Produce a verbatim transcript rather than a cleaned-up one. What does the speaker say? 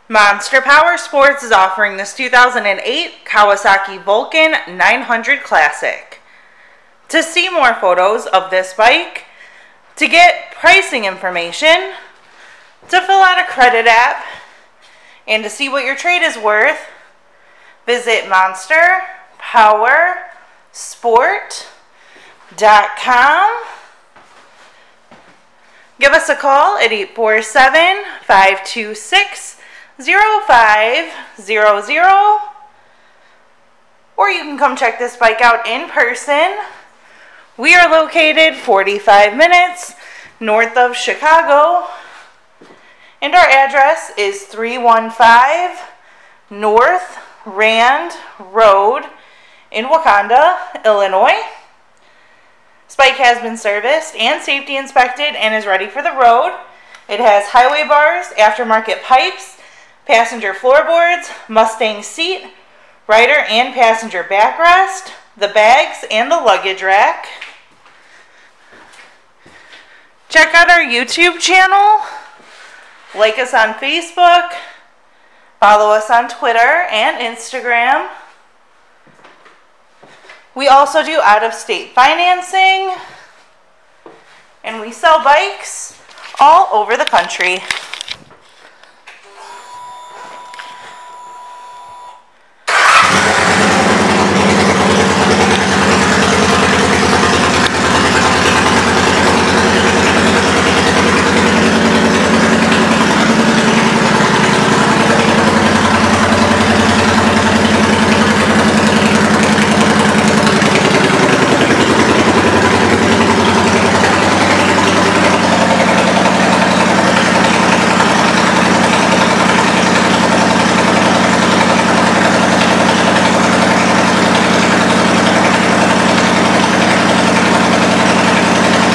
Monster Powersports is offering this two thousand eight Kawasaki Vulcan nine hundred Classic. To see more photos of this bike, to get pricing information, to fill out a credit app, and to see what your trade is worth, visit monster powersport dot com. Give us a call at eight four seven, five two six, zero five zero zero, or you can come check this bike out in person. We are located forty-five minutes north of Chicago, and our address is three one five North Rand Road in Wauconda, Illinois. This bike has been serviced and safety inspected and is ready for the road. It has highway bars, aftermarket pipes, passenger floorboards, Mustang seat, rider and passenger backrest, the bags, and the luggage rack. Check out our YouTube channel, like us on Facebook, follow us on Twitter and Instagram. We also do out-of-state financing, and we sell bikes all over the country.